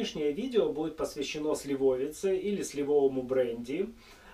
Сегодняшнее видео будет посвящено сливовице или сливовому бренди.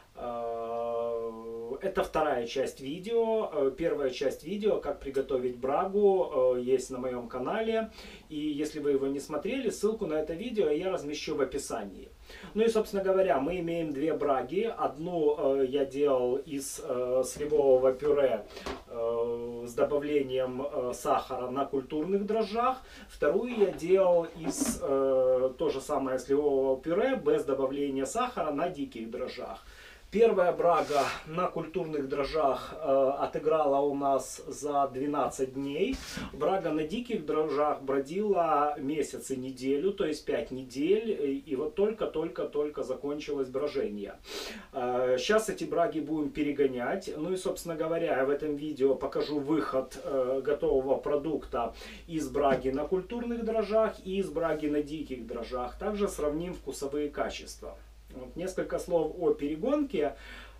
Это вторая часть видео. Первая часть видео, как приготовить брагу, есть на моем канале. И если вы его не смотрели, ссылку на это видео я размещу в описании. Ну и, собственно говоря, мы имеем две браги. Одну я делал из сливового пюре с добавлением сахара на культурных дрожжах. Вторую я делал из то же самое сливового пюре без добавления сахара на диких дрожжах. Первая брага на культурных дрожжах отыграла у нас за 12 дней. Брага на диких дрожжах бродила месяц и неделю, то есть 5 недель. И вот только-только закончилось брожение. Сейчас эти браги будем перегонять. Ну и, собственно говоря, я в этом видео покажу выход готового продукта из браги на культурных дрожжах и из браги на диких дрожжах. Также сравним вкусовые качества. Вот несколько слов о перегонке.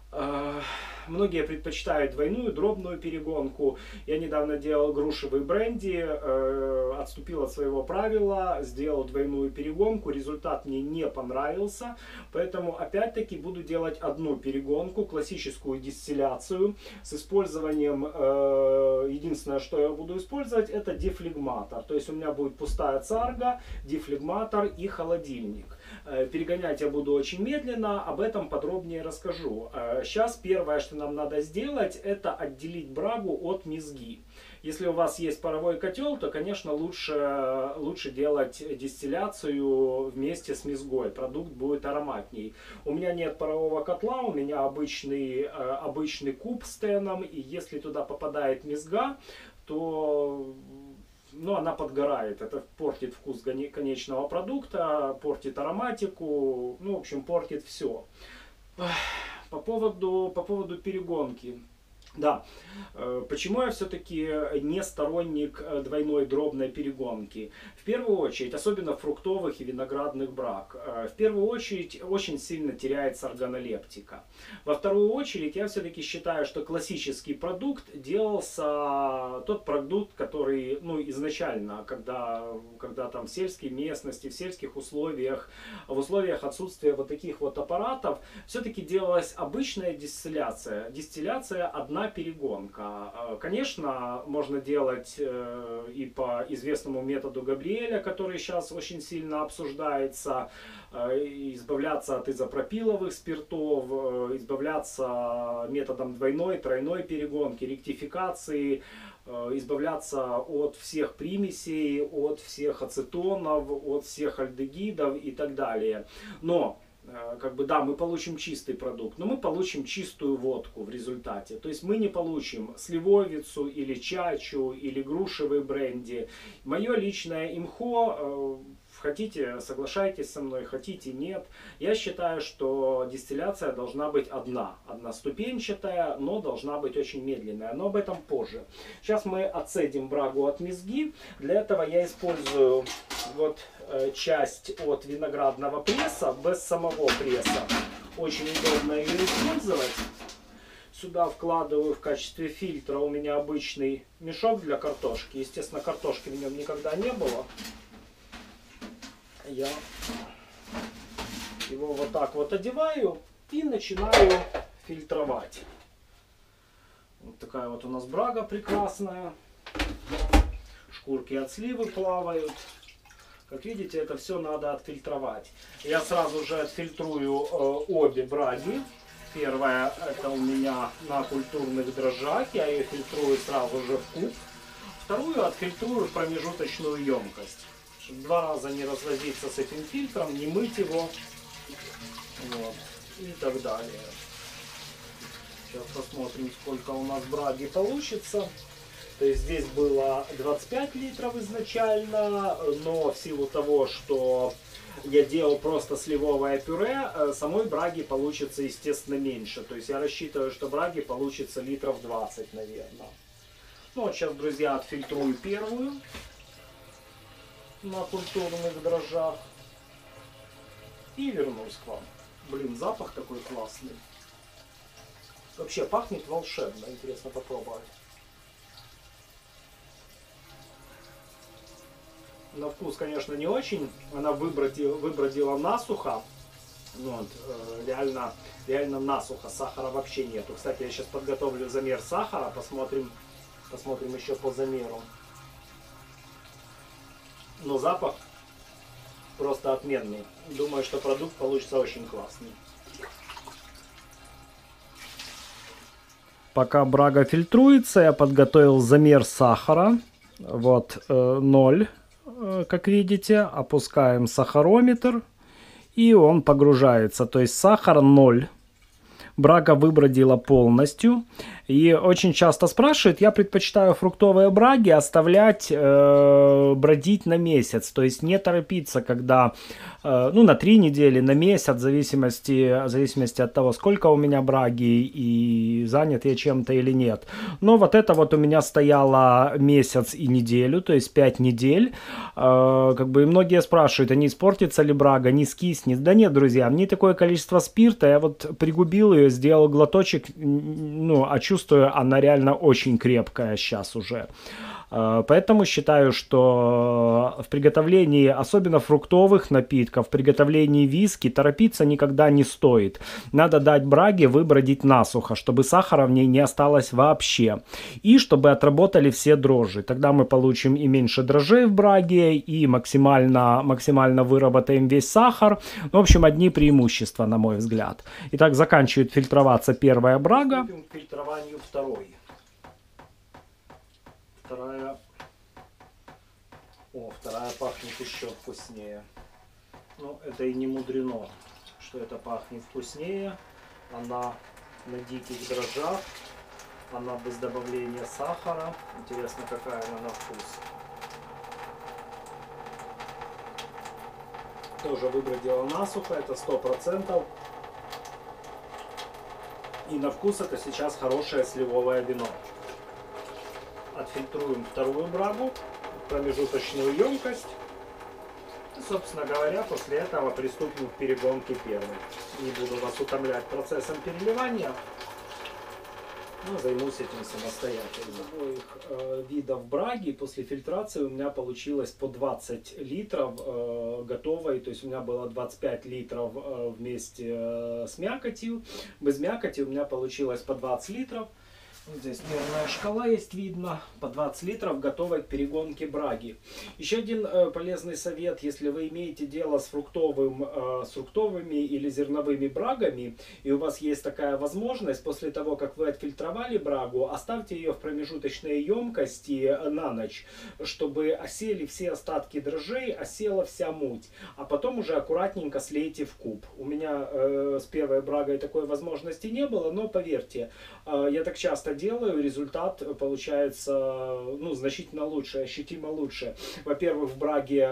Многие предпочитают двойную, дробную перегонку. Я недавно делал грушевый бренди, отступил от своего правила, сделал двойную перегонку. Результат мне не понравился, поэтому опять-таки буду делать одну перегонку, классическую дистилляцию с использованием, единственное, что я буду использовать, это дефлегматор. То есть у меня будет пустая царга, дефлегматор и холодильник. Перегонять я буду очень медленно, об этом подробнее расскажу. Сейчас первое, что нам надо сделать, это отделить брагу от мезги. Если у вас есть паровой котел, то, конечно, лучше делать дистилляцию вместе с мезгой. Продукт будет ароматней. У меня нет парового котла, у меня обычный куб с теном. И если туда попадает мезга, то она подгорает. Это портит вкус конечного продукта, портит ароматику, в общем, портит все. По поводу перегонки. Да, почему я все-таки не сторонник двойной дробной перегонки? В первую очередь, особенно фруктовых и виноградных браг, в первую очередь очень сильно теряется органолептика. Во вторую очередь, я все-таки считаю, что классический продукт делался, тот продукт, который, изначально, когда там в сельской местности, в сельских условиях, в условиях отсутствия вот таких вот аппаратов, все-таки делалась обычная дистилляция. Дистилляция одна перегонка. Конечно, можно делать и по известному методу Габриэля, который сейчас очень сильно обсуждается, избавляться от изопропиловых спиртов, избавляться методом двойной, тройной перегонки, ректификации, избавляться от всех примесей, от всех ацетонов, от всех альдегидов и так далее. Но да, мы получим чистый продукт, но мы получим чистую водку в результате. То есть мы не получим сливовицу или чачу или грушевый бренди. Мое личное имхо, хотите, соглашайтесь со мной, хотите, нет. Я считаю, что дистилляция должна быть одноступенчатая, но должна быть очень медленная. Но об этом позже. Сейчас мы отцедим брагу от мезги. Для этого я использую часть от виноградного пресса, без самого пресса. Очень удобно ее использовать. Сюда вкладываю в качестве фильтра у меня обычный мешок для картошки. Естественно, картошки в нем никогда не было. Я его вот так вот одеваю и начинаю фильтровать. Вот такая вот у нас брага прекрасная. Шкурки от сливы плавают. Как видите, это все надо отфильтровать. Я сразу же отфильтрую обе браги. Первая это у меня на культурных дрожжах. Я ее фильтрую сразу же в куб. Вторую отфильтрую в промежуточную емкость. Чтобы 2 раза не развозиться с этим фильтром, не мыть его. И так далее. Сейчас посмотрим, сколько у нас браги получится. То есть здесь было 25 литров изначально, но в силу того, что я делал просто сливовое пюре, самой браги получится, естественно, меньше. То есть я рассчитываю, что браги получится литров 20, наверное. Вот сейчас, друзья, отфильтрую первую на культурных дрожжах и вернусь к вам. Блин, запах такой классный. Вообще пахнет волшебно, интересно попробовать. На вкус, конечно, не очень. Она выбродила насухо. Вот, реально насухо. Сахара вообще нету. Кстати, я сейчас подготовлю замер сахара. Посмотрим еще по замеру. Но запах просто отменный. Думаю, что продукт получится очень классный. Пока брага фильтруется, я подготовил замер сахара. Вот 0, как видите. Опускаем сахарометр. И он погружается. То есть сахар 0. Брага выбродила полностью. И очень часто спрашивают, я предпочитаю фруктовые браги оставлять бродить на месяц. То есть не торопиться, когда на 3 недели, на месяц, в зависимости от того, сколько у меня браги и занят я чем-то или нет. Но вот это вот у меня стояло месяц и неделю, то есть 5 недель. Как бы и многие спрашивают, а не испортится ли брага, не скиснет. Да нет, друзья, мне такое количество спирта, я вот пригубил ее, сделал глоточек, а чувствую, она реально очень крепкая сейчас уже. Поэтому считаю, что в приготовлении, особенно фруктовых напитков, в приготовлении виски торопиться никогда не стоит. Надо дать браге выбродить насухо, чтобы сахара в ней не осталось вообще. И чтобы отработали все дрожжи. Тогда мы получим и меньше дрожжей в браге, и максимально выработаем весь сахар. В общем, одни преимущества, на мой взгляд. Итак, заканчивает фильтроваться первая брага. К фильтрованию второй. Вторая пахнет еще вкуснее. Ну, это и не мудрено, что это пахнет вкуснее. Она на диких дрожжах. Она без добавления сахара. Интересно, какая она на вкус. Тоже выбродила насухо, это 100%. И на вкус это сейчас хорошее сливовое вино. Отфильтруем вторую брагу, промежуточную емкость. И, собственно говоря, после этого приступим к перегонке первой. Не буду вас утомлять процессом переливания, но займусь этим самостоятельно. Обоих видов браги после фильтрации у меня получилось по 20 литров готовой. То есть у меня было 25 литров вместе с мякотью. Без мякоти у меня получилось по 20 литров. Вот здесь мерная шкала есть, видно, по 20 литров готовой к перегонке браги. Еще один полезный совет, если вы имеете дело с фруктовыми или зерновыми брагами, и у вас есть такая возможность, после того, как вы отфильтровали брагу, оставьте ее в промежуточной емкости на ночь, чтобы осели все остатки дрожжей, осела вся муть, а потом уже аккуратненько слейте в куб. У меня с первой брагой такой возможности не было, но поверьте, я так часто делаю, результат получается значительно лучше, ощутимо лучше. Во-первых, в браге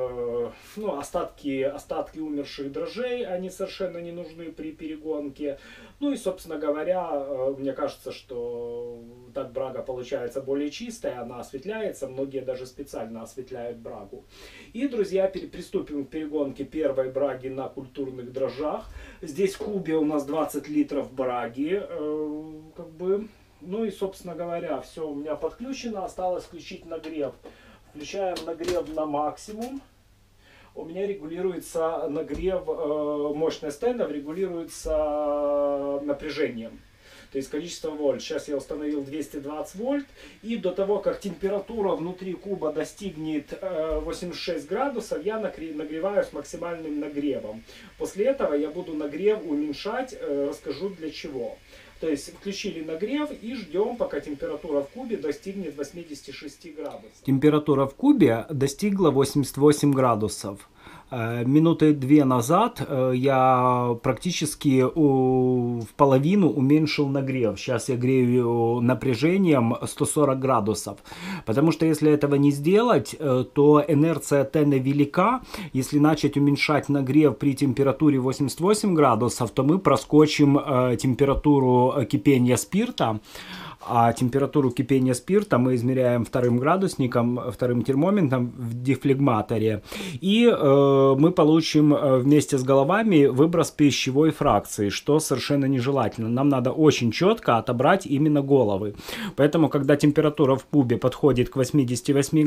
остатки умерших дрожжей, они совершенно не нужны при перегонке. Ну и, собственно говоря, мне кажется, что так брага получается более чистая, она осветляется, многие даже специально осветляют брагу. И, друзья, приступим к перегонке первой браги на культурных дрожжах. Здесь в кубе у нас 20 литров браги, Ну и, собственно говоря, все у меня подключено, осталось включить нагрев. Включаем нагрев на максимум. У меня регулируется нагрев, мощность стендов регулируется напряжением. То есть количество вольт. Сейчас я установил 220 вольт. И до того, как температура внутри куба достигнет 86 градусов, я нагреваю с максимальным нагревом. После этого я буду нагрев уменьшать, расскажу для чего. То есть включили нагрев и ждем, пока температура в кубе достигнет 86 градусов. Температура в кубе достигла 88 градусов. Минуты 2 назад я практически в половину уменьшил нагрев. Сейчас я грею напряжением 140 градусов. Потому что если этого не сделать, то инерция Тены велика. Если начать уменьшать нагрев при температуре 88 градусов, то мы проскочим температуру кипения спирта. А температуру кипения спирта мы измеряем вторым градусником, вторым термометром в дефлегматоре. И мы получим вместе с головами выброс пищевой фракции, что совершенно нежелательно. Нам надо очень четко отобрать именно головы. Поэтому, когда температура в кубе подходит к 88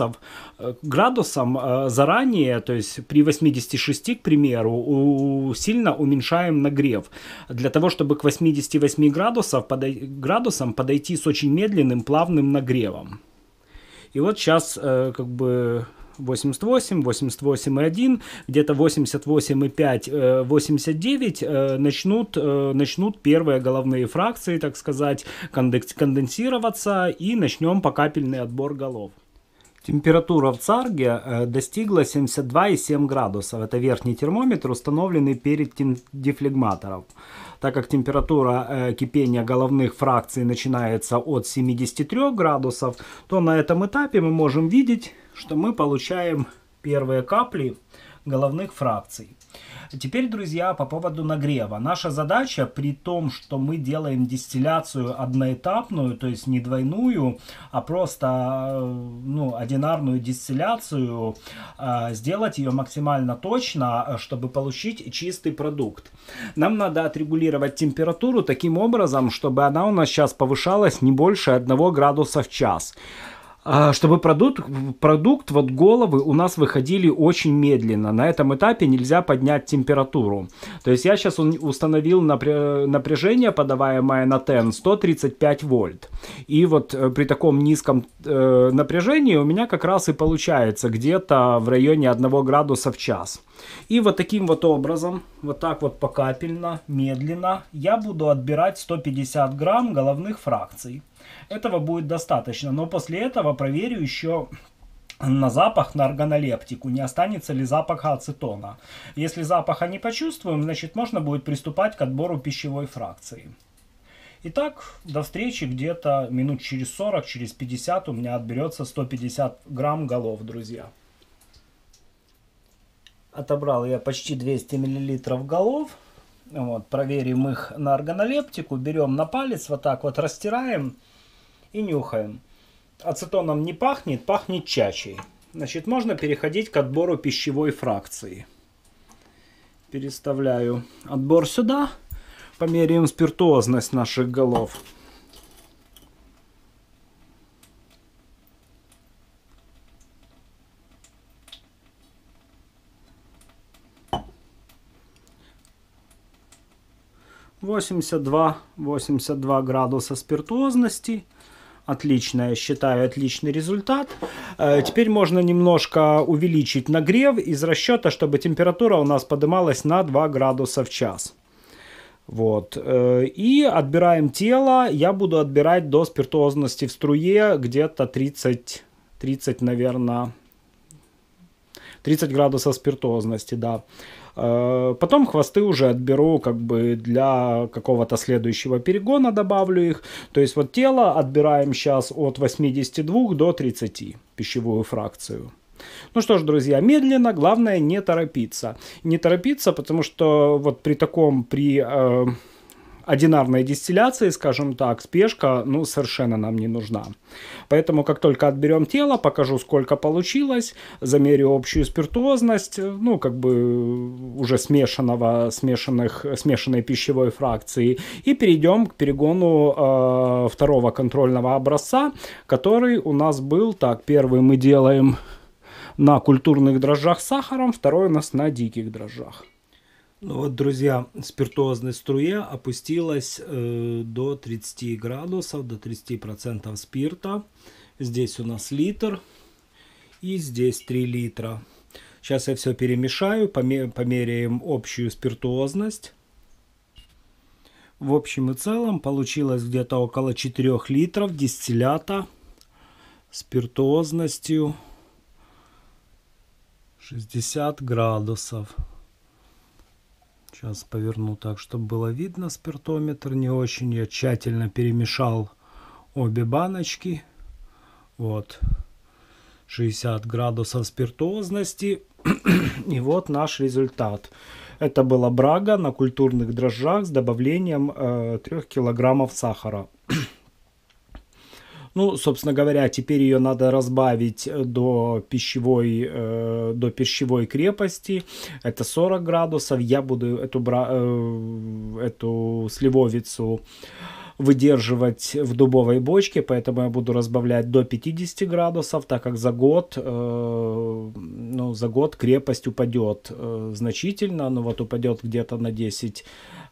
градусам, заранее, то есть при 86, к примеру, сильно уменьшаем нагрев. Для того, чтобы к 88 градусам подойти с очень медленным, плавным нагревом. И вот сейчас как бы 88, 88,1, где-то 88,5, 89 начнут первые головные фракции, так сказать, конденсироваться, и начнем покапельный отбор голов. Температура в Царге достигла 72,7 градусов. Это верхний термометр, установленный перед дефлегматором. Так как температура кипения головных фракций начинается от 73 градусов, то на этом этапе мы можем видеть, что мы получаем первые капли головных фракций. Теперь, друзья, по поводу нагрева. Наша задача, при том, что мы делаем дистилляцию одноэтапную, то есть не двойную, а просто одинарную дистилляцию, сделать ее максимально точно, чтобы получить чистый продукт. Нам надо отрегулировать температуру таким образом, чтобы она у нас сейчас повышалась не больше 1 градуса в час. Чтобы продукт, вот головы у нас выходили очень медленно. На этом этапе нельзя поднять температуру. То есть я сейчас установил напряжение, подаваемое на TEN, 135 вольт. И вот при таком низком напряжении у меня как раз и получается где-то в районе 1 градуса в час. И вот таким вот образом, вот так вот покапельно, медленно, я буду отбирать 150 грамм головных фракций. Этого будет достаточно, но после этого проверю еще на запах, на органолептику, не останется ли запаха ацетона. Если запаха не почувствуем, значит можно будет приступать к отбору пищевой фракции. Итак, до встречи где-то минут через 40, через 50 у меня отберется 150 грамм голов, друзья. Отобрал я почти 200 миллилитров голов. Вот, проверим их на органолептику, берем на палец, вот так вот растираем и нюхаем. Ацетоном не пахнет, пахнет чачей. Значит, можно переходить к отбору пищевой фракции. Переставляю отбор сюда. Померяем спиртуозность наших голов. (82 градуса спиртуозности). Отлично, я считаю, отличный результат. Теперь можно немножко увеличить нагрев из расчета, чтобы температура у нас поднималась на 2 градуса в час. Вот. И отбираем тело. Я буду отбирать до спиртуозности в струе где-то 30, наверное, 30 градусов спиртуозности, да. Потом хвосты уже отберу как бы для какого-то следующего перегона, добавлю их. То есть вот тело отбираем сейчас от 82 до 30 пищевую фракцию. Ну что ж, друзья, медленно, главное не торопиться. Не торопиться, потому что вот при одинарной дистилляции, скажем так, спешка, совершенно нам не нужна. Поэтому, как только отберем тело, покажу, сколько получилось, замерю общую спиртуозность, уже смешанной пищевой фракции, и перейдем к перегону второго контрольного образца, который у нас был. Так, первый мы делаем на культурных дрожжах с сахаром, второй у нас на диких дрожжах. Ну вот, друзья, спиртуозность в струе опустилась до 30 градусов, до 30% спирта. Здесь у нас литр и здесь 3 литра. Сейчас я все перемешаю, померяем общую спиртуозность. В общем и целом получилось где-то около 4 литров дистиллята спиртуозностью 60 градусов. Сейчас поверну так, чтобы было видно спиртометр. Не очень я тщательно перемешал обе баночки. Вот. 60 градусов спиртуозности. И вот наш результат. Это была брага на культурных дрожжах с добавлением 3 килограммов сахара. Ну, собственно говоря, теперь ее надо разбавить до пищевой крепости. Это 40 градусов. Я буду эту сливовицу выдерживать в дубовой бочке, поэтому я буду разбавлять до 50 градусов, так как за год крепость упадет значительно, но вот упадет где-то на 10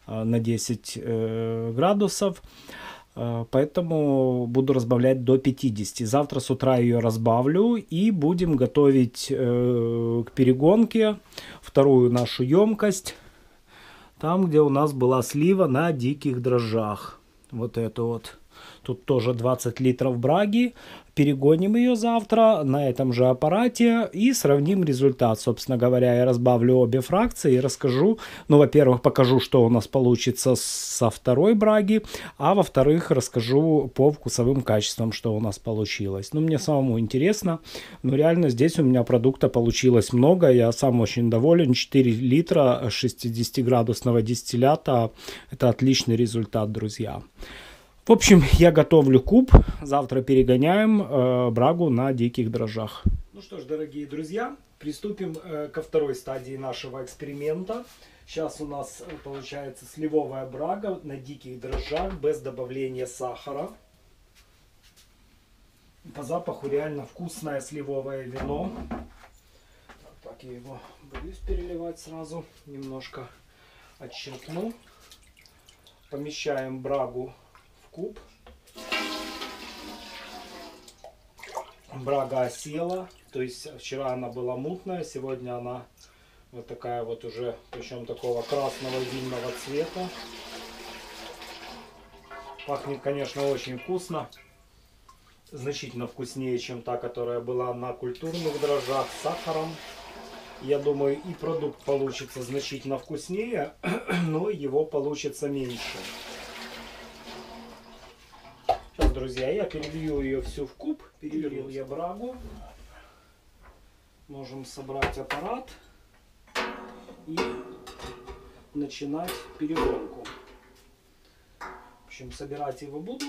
градусов. Поэтому буду разбавлять до 50. Завтра с утра ее разбавлю и будем готовить к перегонке вторую нашу емкость. Там, где у нас была слива на диких дрожжах. Вот это вот. Тут тоже 20 литров браги. Перегоним ее завтра на этом же аппарате и сравним результат. Собственно говоря, я разбавлю обе фракции и расскажу. Ну, во-первых, покажу, что у нас получится со второй браги. А во-вторых, расскажу по вкусовым качествам, что у нас получилось. Ну, мне самому интересно. Но реально здесь у меня продукта получилось много. Я сам очень доволен. 4 литра 60-градусного дистиллята. Это отличный результат, друзья. В общем, я готовлю куб. Завтра перегоняем брагу на диких дрожжах. Ну что ж, дорогие друзья, приступим ко второй стадии нашего эксперимента. Сейчас у нас получается сливовая брага на диких дрожжах без добавления сахара. По запаху реально вкусное сливовое вино. Так, я его боюсь переливать сразу. Немножко отщерпну. Помещаем брагу куб. Брага осела, то есть вчера она была мутная, сегодня она вот такая вот уже, причем такого красного винного цвета. Пахнет, конечно, очень вкусно, значительно вкуснее, чем та, которая была на культурных дрожжах с сахаром. Я думаю, и продукт получится значительно вкуснее, но его получится меньше. Друзья, я перелью ее всю в куб, перелил я брагу. Можем собрать аппарат и начинать перегонку. В общем, собирать его буду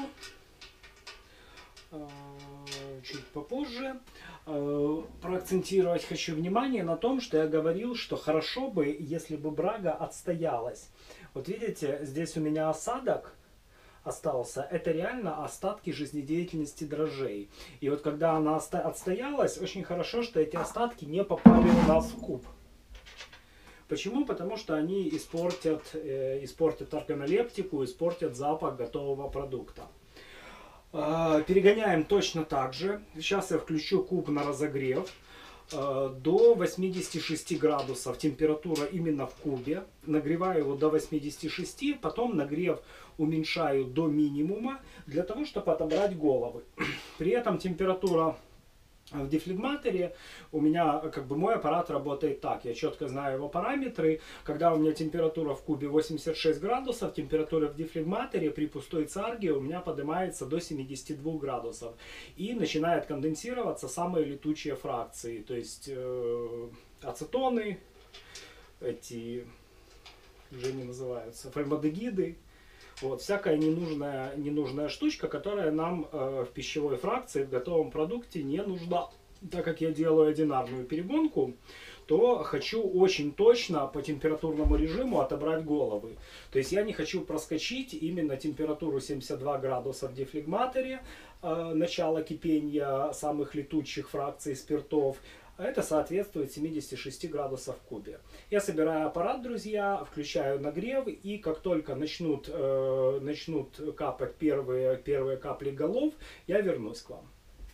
чуть попозже. Проакцентировать хочу внимание на том, что я говорил, что хорошо бы, если бы брага отстоялась. Вот видите, здесь у меня осадок остался, это реально остатки жизнедеятельности дрожжей. И вот когда она отстоялась, очень хорошо, что эти остатки не попали у нас в куб. Почему? Потому что они испортят органолептику, испортят запах готового продукта. Перегоняем точно так же. Сейчас я включу куб на разогрев. До 86 градусов температура именно в кубе. Нагреваю его до 86, потом нагрев уменьшаю до минимума, для того, чтобы отобрать головы. При этом температура в дефлегматоре, у меня как бы мой аппарат работает так, я четко знаю его параметры. Когда у меня температура в кубе 86 градусов, температура в дефлегматоре при пустой царге у меня поднимается до 72 градусов. И начинает конденсироваться самые летучие фракции, то есть ацетоны, эти уже не называются, формальдегиды. Вот, всякая ненужная штучка, которая нам в пищевой фракции, в готовом продукте не нужна. Так как я делаю одинарную перегонку, то хочу очень точно по температурному режиму отобрать головы. То есть я не хочу проскочить именно температуру 72 градуса в дефлегматоре, начало кипения самых летучих фракций спиртов. Это соответствует 76 градусов в кубе. Я собираю аппарат, друзья, включаю нагрев, и как только начнут капать первые капли голов, я вернусь к вам.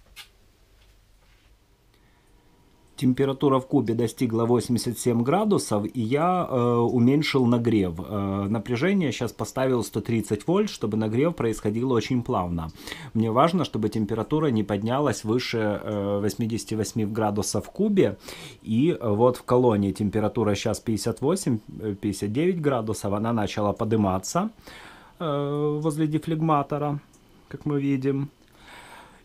Температура в кубе достигла 87 градусов, и я уменьшил нагрев. Напряжение сейчас поставил 130 вольт, чтобы нагрев происходил очень плавно. Мне важно, чтобы температура не поднялась выше 88 градусов в кубе. И вот в колонии температура сейчас 58-59 градусов. Она начала подниматься возле дефлегматора, как мы видим.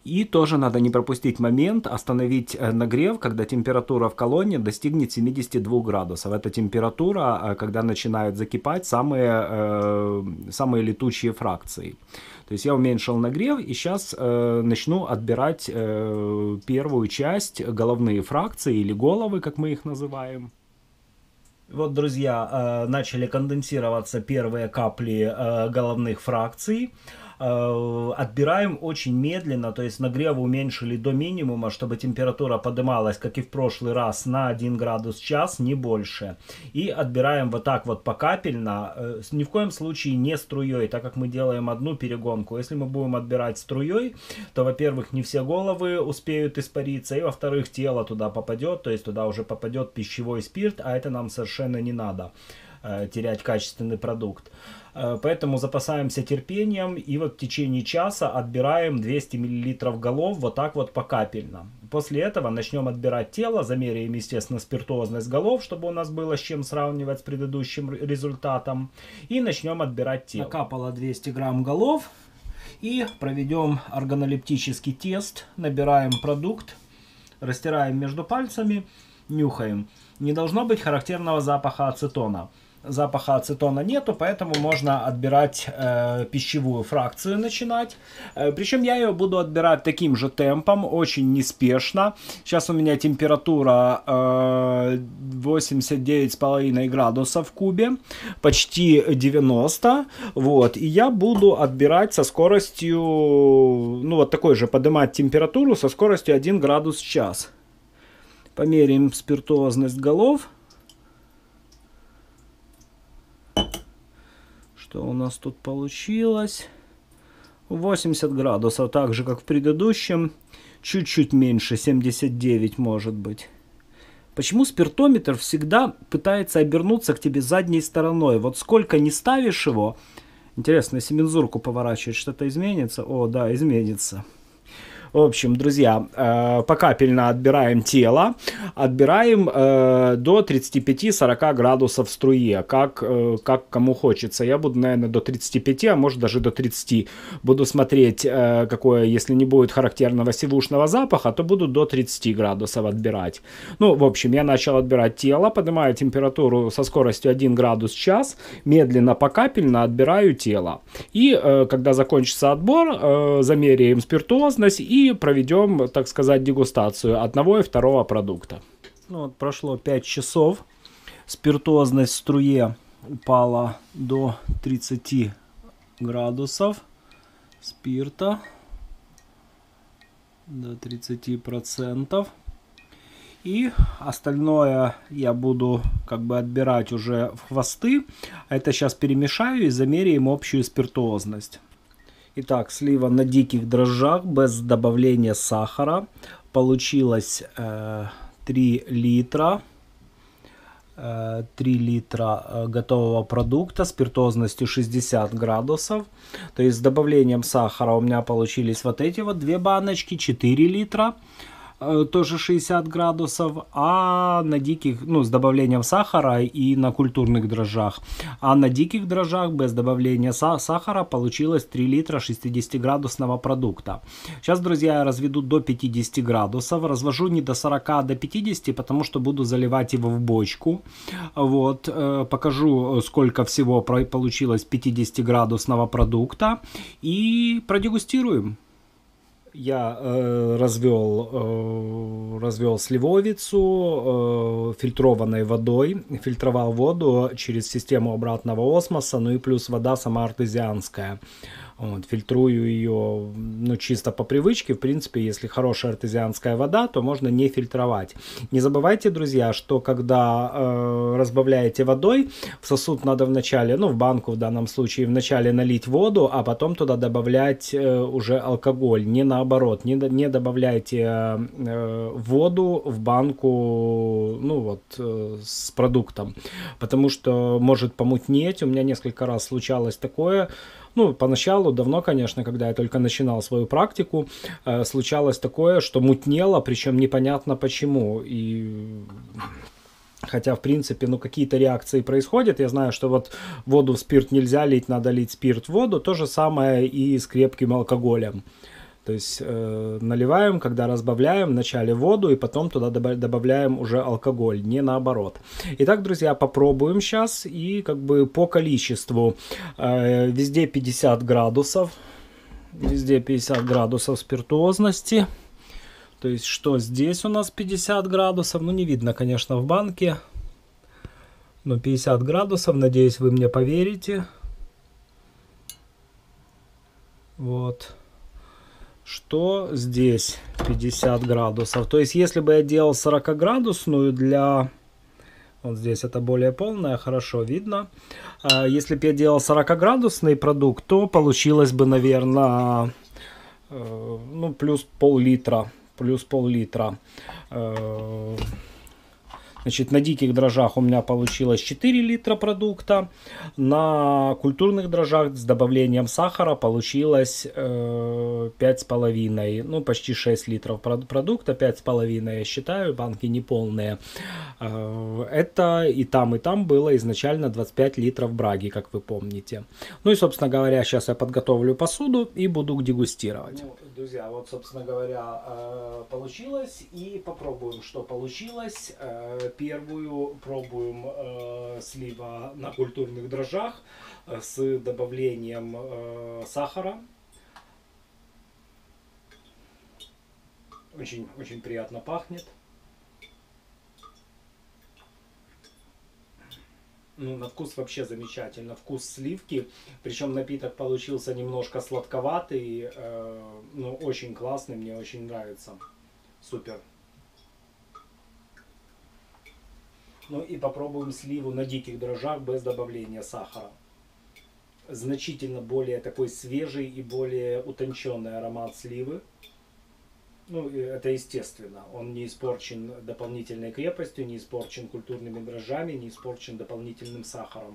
И тоже надо не пропустить момент, остановить нагрев, когда температура в колонне достигнет 72 градусов. Это температура, когда начинают закипать самые летучие фракции. То есть я уменьшил нагрев и сейчас начну отбирать первую часть, головные фракции или головы, как мы их называем. Вот, друзья, начали конденсироваться первые капли головных фракций. Отбираем очень медленно, то есть нагрев уменьшили до минимума, чтобы температура поднималась, как и в прошлый раз, на 1 градус в час, не больше. И отбираем вот так вот покапельно, ни в коем случае не струей, так как мы делаем одну перегонку. Если мы будем отбирать струей, то, во-первых, не все головы успеют испариться, и, во-вторых, тело туда попадет, то есть туда уже попадет пищевой спирт, а это нам совершенно не надо, терять качественный продукт. Поэтому запасаемся терпением и вот в течение часа отбираем 200 мл голов вот так вот покапельно. После этого начнем отбирать тело, замеряем, естественно, спиртуозность голов, чтобы у нас было с чем сравнивать с предыдущим результатом. И начнем отбирать тело. Накапало 200 грамм голов и проведем органолептический тест. Набираем продукт, растираем между пальцами, нюхаем. Не должно быть характерного запаха ацетона. Запаха ацетона нету, поэтому можно отбирать пищевую фракцию, начинать. Причем я ее буду отбирать таким же темпом, очень неспешно. Сейчас у меня температура 89,5 градусов в кубе, почти 90. Вот, и я буду отбирать со скоростью, ну вот такой же, поднимать температуру со скоростью 1 градус в час. Померяем спиртуозность голов. Что у нас тут получилось? 80 градусов, так же как в предыдущем. Чуть-чуть меньше, 79 может быть. Почему спиртометр всегда пытается обернуться к тебе задней стороной? Вот сколько не ставишь его. Интересно, если мензурку поворачивать, что-то изменится? О, да, изменится. В общем, друзья, покапельно отбираем тело, отбираем до 35-40 градусов в струе, как кому хочется. Я буду, наверное, до 35, а может даже до 30. Буду смотреть, какое, если не будет характерного сивушного запаха, то буду до 30 градусов отбирать. Ну, в общем, я начал отбирать тело, поднимаю температуру со скоростью 1 градус в час, медленно покапельно отбираю тело. И когда закончится отбор, замеряем спиртуозность и проведем, так сказать, дегустацию одного и второго продукта. Ну, вот прошло 5 часов. Спиртуозность в струе упала до 30 градусов спирта. До 30%. И остальное я буду как бы отбирать уже в хвосты. Это сейчас перемешаю и замеряем общую спиртуозность. Итак, слива на диких дрожжах без добавления сахара. Получилось 3 литра. 3 литра готового продукта спиртуозностью 60 градусов. То есть с добавлением сахара у меня получились вот эти вот 2 баночки, 4 литра. Тоже 60 градусов, а на диких, ну, с добавлением сахара и на культурных дрожжах. А на диких дрожжах без добавления сахара получилось 3 литра 60-градусного продукта. Сейчас, друзья, я разведу до 50 градусов. Развожу не до 40, а до 50, потому что буду заливать его в бочку. Вот, покажу, сколько всего получилось 50-градусного продукта. И продегустируем. Я развел сливовицу фильтрованной водой, фильтровал воду через систему обратного осмоса, ну и плюс вода сама артезианская. Вот, фильтрую ее, ну, чисто по привычке. В принципе, если хорошая артезианская вода, то можно не фильтровать. Не забывайте, друзья, что когда разбавляете водой, в сосуд надо вначале, ну, в банку в данном случае, вначале налить воду, а потом туда добавлять уже алкоголь. Не наоборот, не добавляйте воду в банку, ну, вот, с продуктом, потому что может помутнеть. У меня несколько раз случалось такое. Ну, поначалу, давно, конечно, когда я только начинал свою практику, случалось такое, что мутнело, причем непонятно почему. И хотя, в принципе, ну, какие-то реакции происходят. Я знаю, что вот воду в спирт нельзя лить, надо лить спирт в воду. То же самое и с крепким алкоголем. То есть наливаем, когда разбавляем, вначале воду и потом туда добавляем уже алкоголь, не наоборот. Итак, друзья, попробуем сейчас и как бы по количеству. Везде 50 градусов. Везде 50 градусов спиртуозности. То есть что здесь у нас 50 градусов. Ну не видно, конечно, в банке. Но 50 градусов. Надеюсь, вы мне поверите. Вот. Что здесь 50 градусов. То есть если бы я делал 40-градусную для... Вот здесь это более полное, хорошо видно. Если бы я делал 40-градусный продукт, то получилось бы, наверное, ну, плюс пол-литра. Плюс пол-литра. Значит, на диких дрожжах у меня получилось 4 литра продукта. На культурных дрожжах с добавлением сахара получилось 5,5. Ну, почти 6 литров продукта. 5,5 я считаю, банки неполные. Это и там было изначально 25 литров браги, как вы помните. Ну и, собственно говоря, сейчас я подготовлю посуду и буду дегустировать. Ну, друзья, вот, собственно говоря, получилось. И попробуем, что получилось. Первую пробуем слива на культурных дрожжах с добавлением сахара. Очень, очень приятно пахнет. Ну, на вкус вообще замечательно. Вкус сливки. Причем напиток получился немножко сладковатый. Ну, очень классный, мне очень нравится. Супер. Ну и попробуем сливу на диких дрожжах без добавления сахара. Значительно более такой свежий и более утонченный аромат сливы. Ну, это естественно. Он не испорчен дополнительной крепостью, не испорчен культурными дрожжами, не испорчен дополнительным сахаром.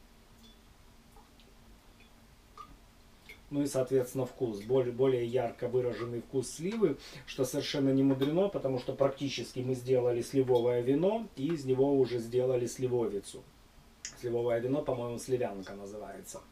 Ну и, соответственно, вкус. Более ярко выраженный вкус сливы, что совершенно не мудрено, потому что практически мы сделали сливовое вино, и из него уже сделали сливовицу. Сливовое вино, по-моему, сливянка называется.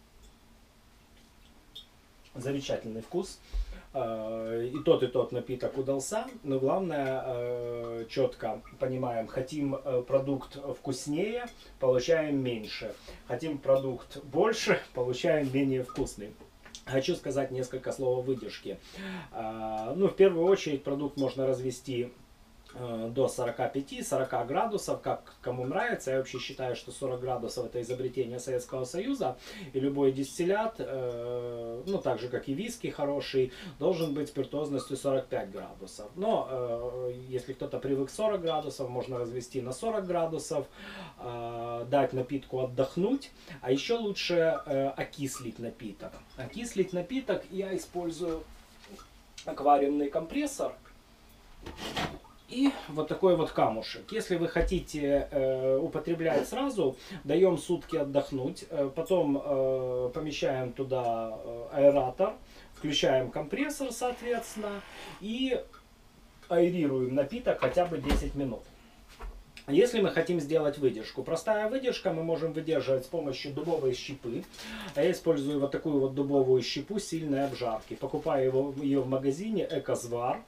Замечательный вкус. И тот напиток удался, но главное, четко понимаем, хотим продукт вкуснее, получаем меньше. Хотим продукт больше, получаем менее вкусный. Хочу сказать несколько слов о выдержке. Ну, в первую очередь, продукт можно развести до 45-40 градусов, как кому нравится. Я вообще считаю, что 40 градусов это изобретение Советского Союза, и любой дистиллят, ну так же как и виски хороший, должен быть спиртозностью 45 градусов. Но если кто-то привык 40 градусов, можно развести на 40 градусов, дать напитку отдохнуть, а еще лучше окислить напиток. Окислить напиток я использую аквариумный компрессор и вот такой вот камушек. Если вы хотите употреблять сразу, даем сутки отдохнуть, потом помещаем туда аэратор, включаем компрессор, соответственно, и аэрируем напиток хотя бы 10 минут. Если мы хотим сделать выдержку, простая выдержка мы можем выдерживать с помощью дубовой щепы. Я использую вот такую вот дубовую щепу сильной обжарки. Покупаю ее в магазине Экозвар.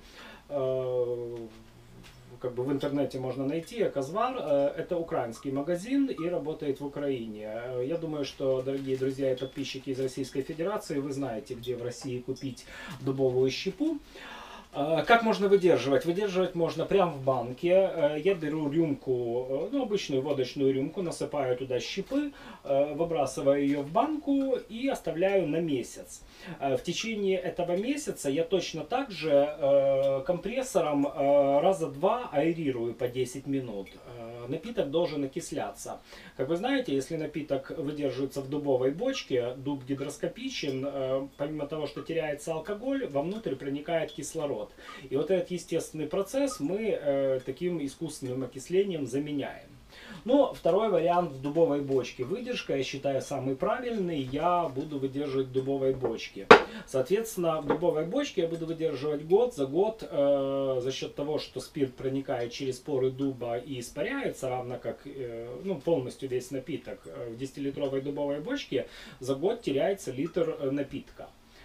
Как бы в интернете можно найти Экозвар. Это украинский магазин и работает в Украине. Я думаю, что, дорогие друзья и подписчики из Российской Федерации, вы знаете, где в России купить дубовую щепу. Как можно выдерживать? Выдерживать можно прямо в банке. Я беру рюмку, ну, обычную водочную рюмку, насыпаю туда щепы, выбрасываю ее в банку и оставляю на месяц. В течение этого месяца я точно так же компрессором раза два аэрирую по 10 минут. Напиток должен окисляться. Как вы знаете, если напиток выдерживается в дубовой бочке, дуб гидроскопичен, помимо того, что теряется алкоголь, вовнутрь проникает кислород. И вот этот естественный процесс мы таким искусственным окислением заменяем. Но второй вариант в дубовой бочке. Выдержка, я считаю, самый правильный. Я буду выдерживать в дубовой бочке. Соответственно, в дубовой бочке я буду выдерживать год за год за счет того, что спирт проникает через поры дуба и испаряется, равно как ну, полностью весь напиток. В 10-литровой дубовой бочке за год теряется литр напитка.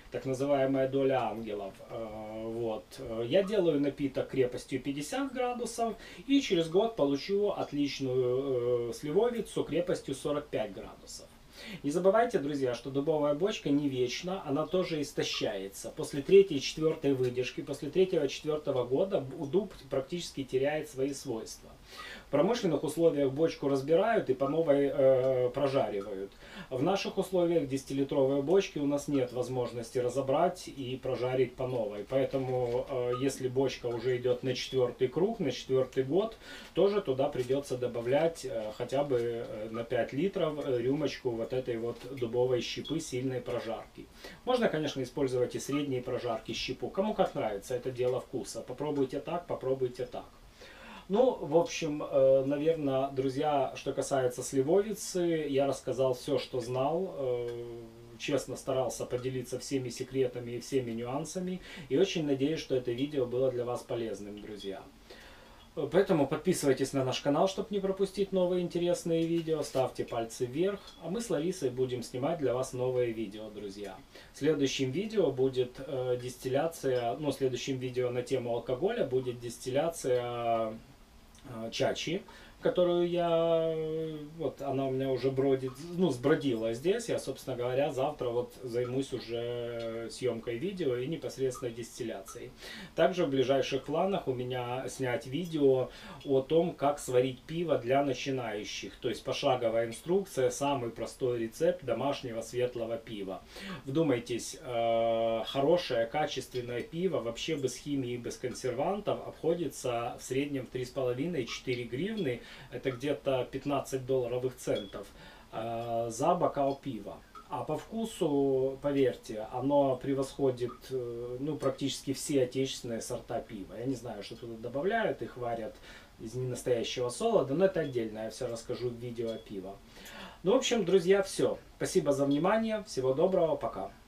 так называемая доля ангелов. Вот. Я делаю напиток крепостью 50 градусов и через год получу отличную сливовицу крепостью 45 градусов. Не забывайте, друзья, что дубовая бочка не вечна, она тоже истощается. После 3-4 выдержки, после 3-4 года дуб практически теряет свои свойства. В промышленных условиях бочку разбирают и по новой прожаривают. В наших условиях 10-литровые бочки у нас нет возможности разобрать и прожарить по новой. Поэтому, если бочка уже идет на 4-й круг, на 4-й год, тоже туда придется добавлять хотя бы на 5 литров рюмочку вот этой вот дубовой щепы сильной прожарки. Можно, конечно, использовать и средние прожарки щепу. Кому как нравится, это дело вкуса. Попробуйте так, попробуйте так. Ну, в общем, наверное, друзья, что касается сливовицы, я рассказал все, что знал. Честно старался поделиться всеми секретами и всеми нюансами. И очень надеюсь, что это видео было для вас полезным, друзья. Поэтому подписывайтесь на наш канал, чтобы не пропустить новые интересные видео. Ставьте пальцы вверх. А мы с Ларисой будем снимать для вас новые видео, друзья. В следующем видео будет дистилляция, ну, в следующем видео на тему алкоголя будет дистилляция чачи, которую я, вот она у меня уже бродит, ну, сбродила здесь. Я, собственно говоря, завтра вот займусь уже съемкой видео и непосредственно дистилляцией. Также в ближайших планах у меня снять видео о том, как сварить пиво для начинающих. То есть пошаговая инструкция, самый простой рецепт домашнего светлого пива. Вдумайтесь, хорошее, качественное пиво вообще без химии, без консервантов обходится в среднем в 3,5-4 гривны. Это где-то 15 долларовых центов за бокал пива. А по вкусу, поверьте, оно превосходит, ну, практически все отечественные сорта пива. Я не знаю, что туда добавляют, их варят из ненастоящего солода, но это отдельно, я все расскажу в видео о пиво. Ну, в общем, друзья, все. Спасибо за внимание, всего доброго, пока.